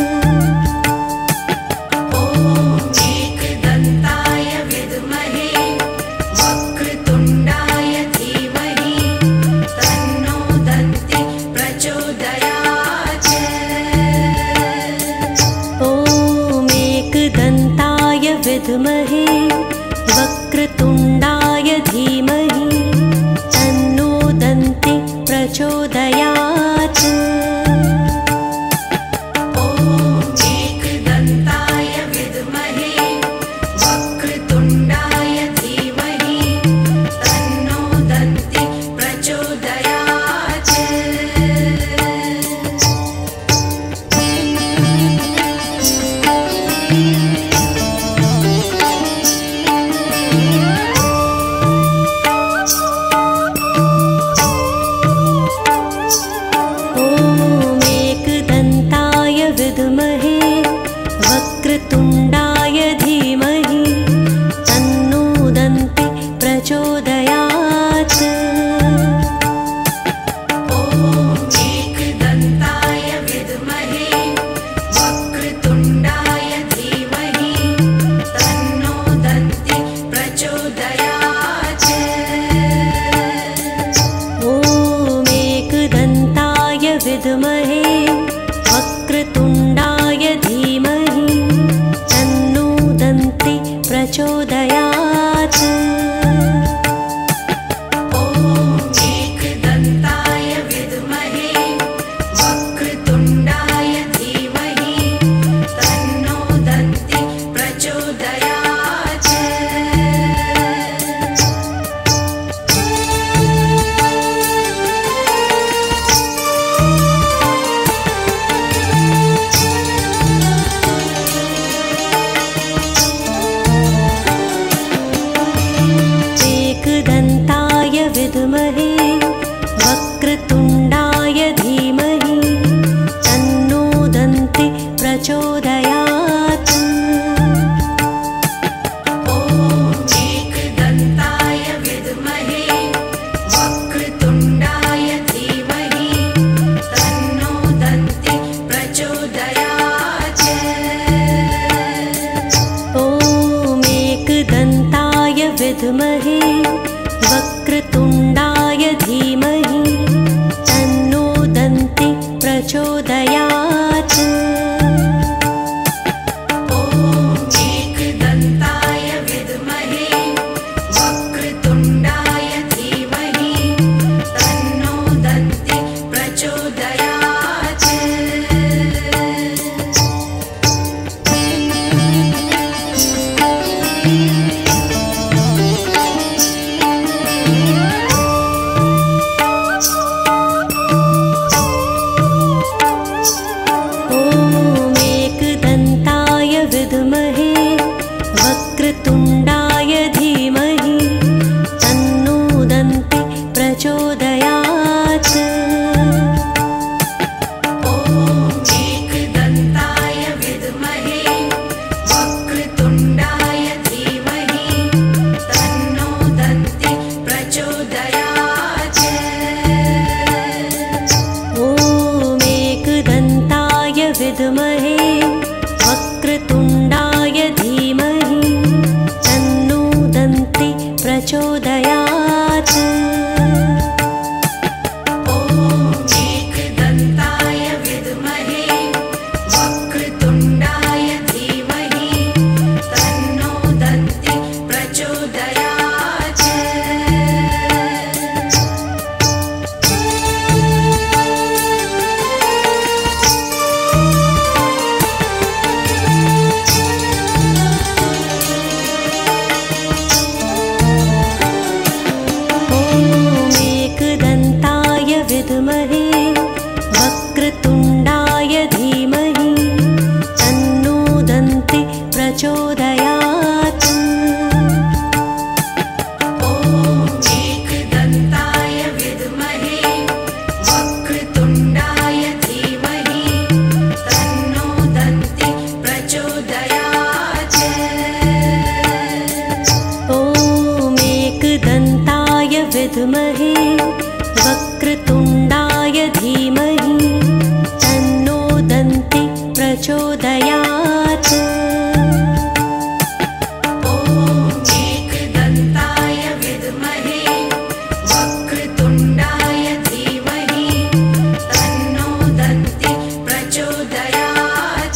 विद्महे वक्रतुण्डाय धीमहि तन्नो दन्ति प्रचोदयात्। ॐ एकदन्ताय विद्महे वक्रतुण्डाय धीमहि तन्नो दन्ति प्रचोदयात्। विद्महे वक्रतुण्डाय धीमहि तन्नो दन्ति प्रचोदयात्। ॐ एकदन्ताय विद्महे वक्रतुण्डाय धीमहि तन्नो दन्ति प्रचोदयात्। ॐ एकदन्ताय विद्महे वक्रतुण्डाय धीमहि तन्नो दन्ति प्रचोदयात्। ॐ एकदन्ताय विद्महे वक्रतुण्डाय धीमहि तन्नो दन्ति प्रचोदयात्। एकदन्ताय विद्महे वक्रतुण्डाय धीमहि तन्नो दन्ति प्रचोदयात्। ॐ एकदन्ताय विद्महे वक्रतुण्डाय धीमहि तन्नो दन्ति प्रचोदयात्। ॐ एकदन्ताय विद्महे वक्रतुण्डाय धीमहि तन्नो दन्ति प्रचोदयात्। ॐ एकदन्ताय विद्महे वक्रतुण्डाय धीमहि तन्नो दन्ति प्रचोदयात्। विद्महे वक्रतुण्डाय धीमहि तन्नो दन्ति प्रचोदयात्। ॐ एकदन्ताय विद्महे वक्रतुण्डाय धीमहि तन्नो दन्ति प्रचोदयात्। ॐ एकदन्ताय विद्महे वक्रतुण्डाय धीमहि तन्नो दन्ति प्रचोदयात्। ॐ एकदन्ताय विद्महे वक्रतुण्डाय धीमहि तन्नो दन्ति प्रचोदयात्। विद्महे वक्रतुण्डाय धीमहि तन्नो दन्ति प्रचोदयात्। ॐ एकदन्ताय विद्महे वक्रतुण्डाय धीमहि तन्नो दन्ति प्रचोदयात्। ॐ एकदन्ताय विद्महे वक्रतुण्डाय धीमहि प्रचोदयात्। ॐ एकदन्ताय विद्महे वक्रतुण्डाय धीमहि तन्नो दन्ति प्रचोदयात्।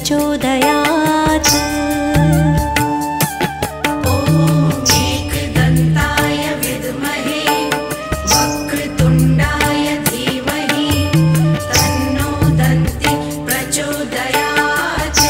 प्रचोदयात्। एकदन्ताय विद्महे वक्रतुण्डाय धीमहि तन्नो दन्ति प्रचोदयात्।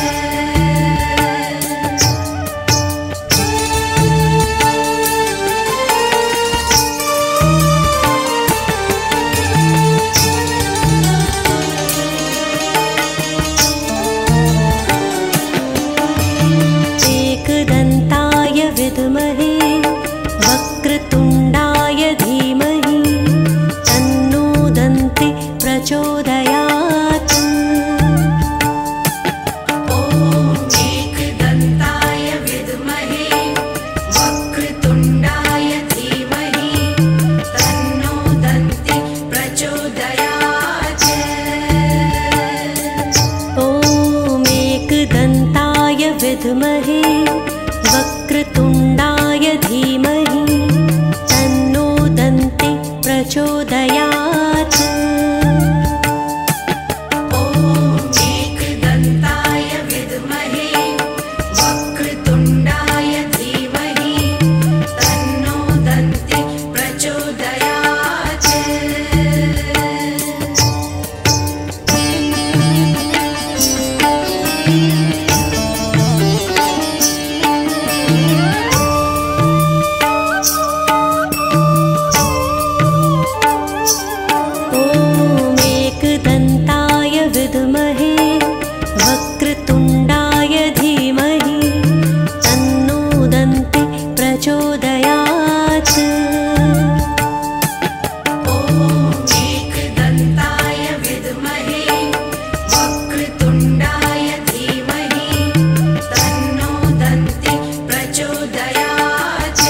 एकदन्ताय विद्महे वक्रतुण्डाय धीमहि तन्नो दन्ति प्रचोदयात्। एकदन्ताय विद्महे वक्रतुण्डाय धीमहि तन्नो दन्ति प्रचोदयात्। ॐ एकदन्ताय विद्महे वक्रतुण्डाय धीमहि तन्नो दन्ति प्रचोदयात्। एकदन्ताय विद्महे वक्रतुण्डाय धीमहि तन्नो दन्ति प्रचोदयात्। ॐ एकदन्ताय विद्महे वक्रतुण्डाय धीमहि तन्नो दन्ति प्रचोदयात्। एकदन्ताय विद्महे वक्रतुण्डाय धीमहि तन्नो दन्ति प्रचोदयात्।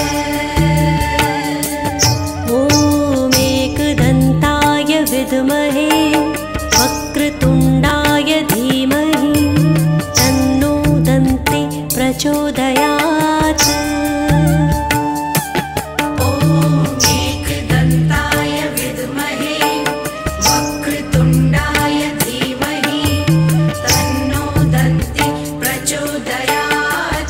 ॐ एकदन्ताय विद्महे वक्रतुण्डाय धीमहि तन्नो दन्ति प्रचोदयात्। एकदन्ताय विद्महे वक्रतुण्डाय धीमहि तन्नो दन्ति प्रचोदयात्।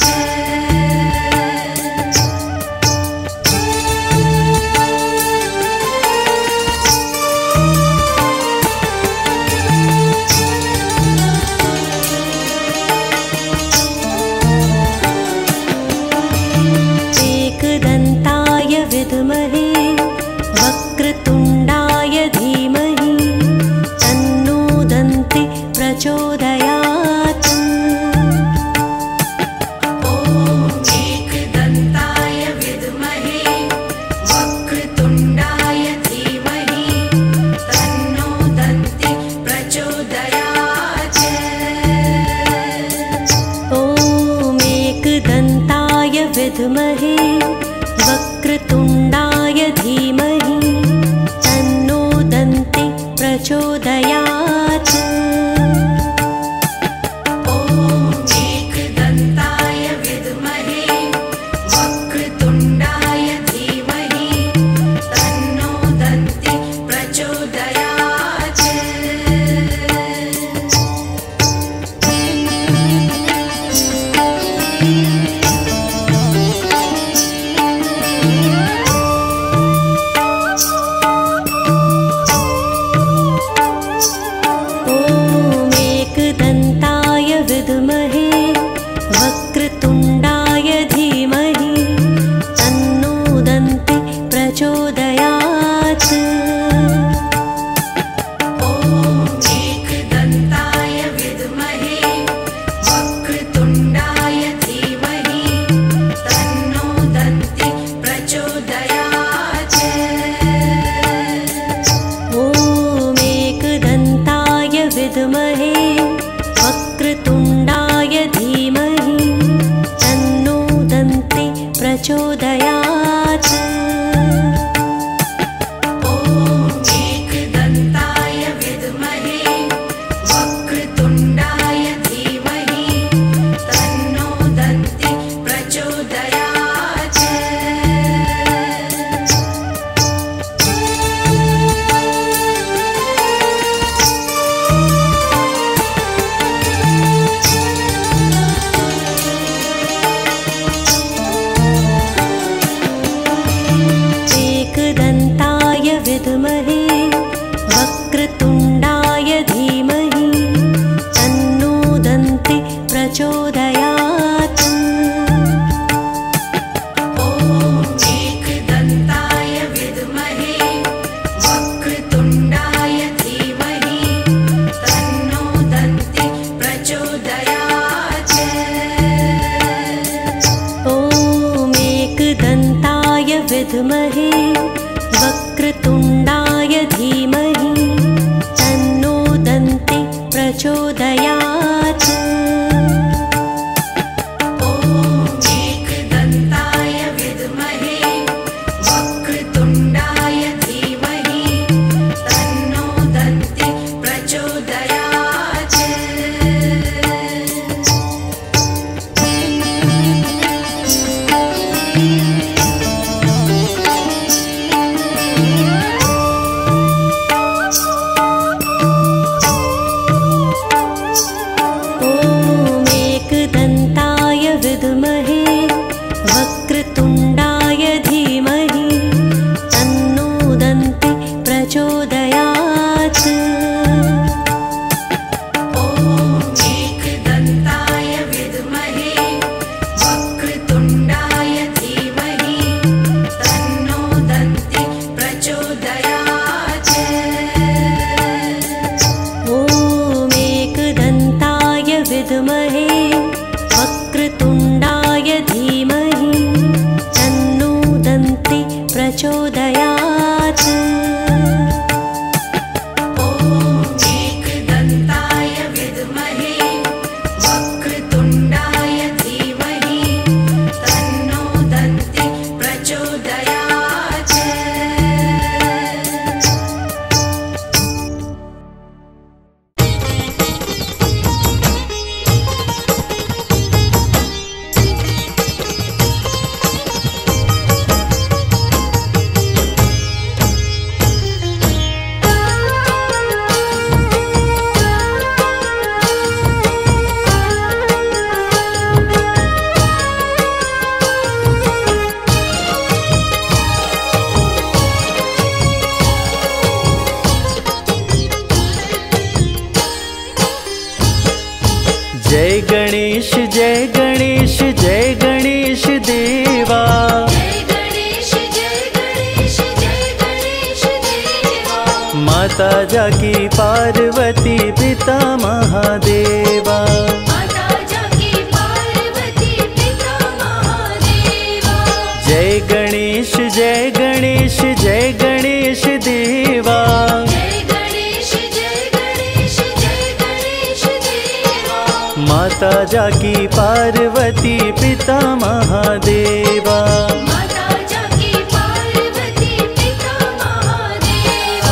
एकदन्ताय विद्महे वक्रतुण्डाय धीमहि तन्नो दन्ति प्रचोदयात्। एकदन्ताय विद्महे वक्रतुण्डाय धीमहि तन्नो दन्ति प्रचोदयात्। ॐ एकदन्ताय विद्महे वक्रतुण्डाय धीमहि तन्नो दन्ति प्रचोदयात्। एकदन्ताय विद्महे वक्रतुण्डाय धीमहि तन्नो दन्ति प्रचोदयात्। प्रचोदयात्। विद्महे वक्रतुण्डाय धीमहि तन्नो दन्ति प्रचोदयात्। ॐ एकदन्ताय विद्महे वक्रतुण्डाय धीमहि तन्नो दन्ति प्रचोदयात्। वक्रतुण्डाय धीमहि तन्नो दन्ति प्रचोदयात्। ॐ एकदन्ताय विद्महे वक्रतुण्डाय धीमहि तन्नो दन्ति प्रचोदयात्। ॐ एकदन्ताय विद्महे वक्रतुण्डाय धीमहि तन्नो दन्ति प्रचोदयात्। ॐ एकदन्ताय विद्महे वक्रतुण्डाय धीमहि तन्नो दन्ति प्रचोदयात्। जय गणेश जय गणेश जय गणेश देवा। जय गणेश जय गणेश जय गणेश देवा। माता जाकी पार्वती पिता महादेवा। माता जाकी पार्वती पिता महादेवा। जय गणेश जय गणेश जय गणेश देवा। जय गणेश जय गणेश जय गणेश देवा। माता जाकी पार्वती पिता महादेवा। माता जाकी पार्वती पिता महादेवा।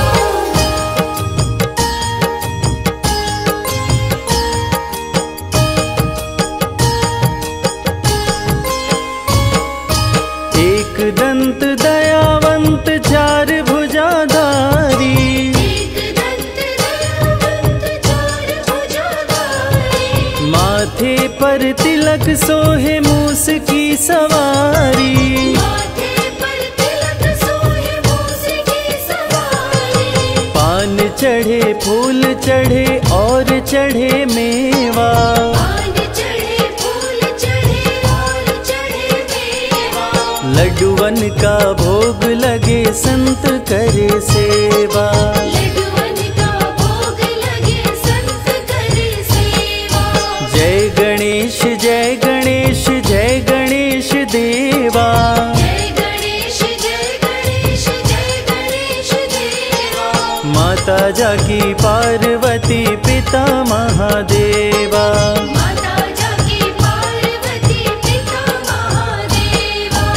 एक दंत दयावंत चार भुजाधारी। एकदंत दयावंत चार भुजाधारी। माथे पर तिलक सोहे मूस की सवारी। माथे पर तिलक सोहे मूस की सवारी। पान चढ़े फूल चढ़े और चढ़े मेवा। पान चढ़े फूल चढ़े और चढ़े मेवा। लड्डूवन का भोग लगे संत करे सेवा। लड्डूवन का भोग लगे संत करे सेवा। जय गणेश जय गणेश जय गणेश देवा। जय गणेश जय गणेश जय गणेश देवा। माता जाकी पार्वती पिता महादेवा। माता जाकी पार्वती पिता महादेवा।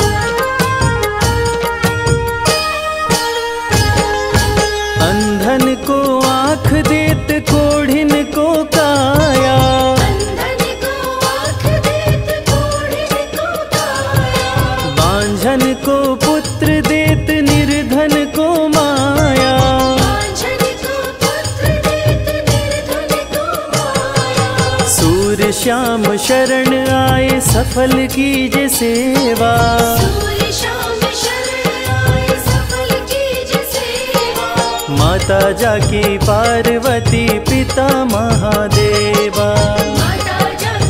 अंधन को आँख देत कोढ़िन को काया। अंधन को आँख देत कोढ़िन को काया। बांझन को पुत्र देत निर्धन को माया। बांझन को पुत्र देत निर्धन को माया। सूर श्याम शरण आए सफल कीजे सेवा। सूर्य शाम शरण आए सफल कीजे सेवा। माता जाकी पार्वती पिता महादेवा। माता जाकी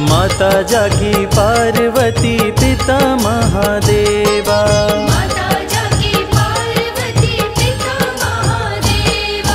माता जाकी पार्वती पिता महादेवा। माता जाकी पार्वती पिता महादेवा।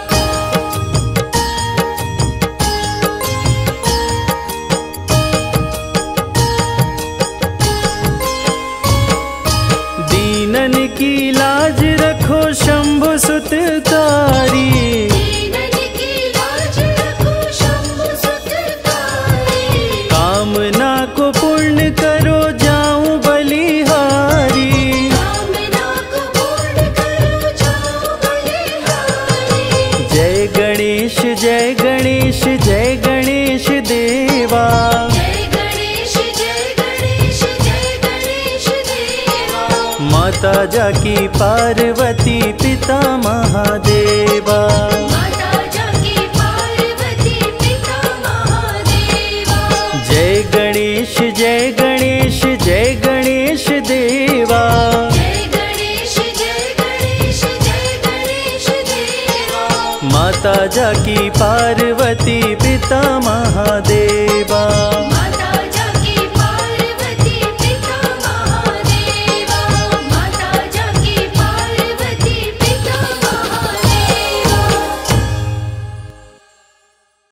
दीनन की लाज रखो शंभु सुतकारी। दीनन की लाज रखो शंभु सुतकारी। कामना को पूर्ण करो जाऊं बलिहारी। कामना को पूर्ण करो जाओ बलिहारी। जय गणेश जय गणेश जय गणेश देवा। जय गणेश जय गणेश जय गणेश देवा। माता जाकी पार्वती पिता महादेवा। माता जाकी पार्वती पिता महादेवा। जय गणेश जय गणेश जय गणेश देवा। जय गणेश जय गणेश जय गणेश देवा। माता जाकी पार्वती पिता महादेवा।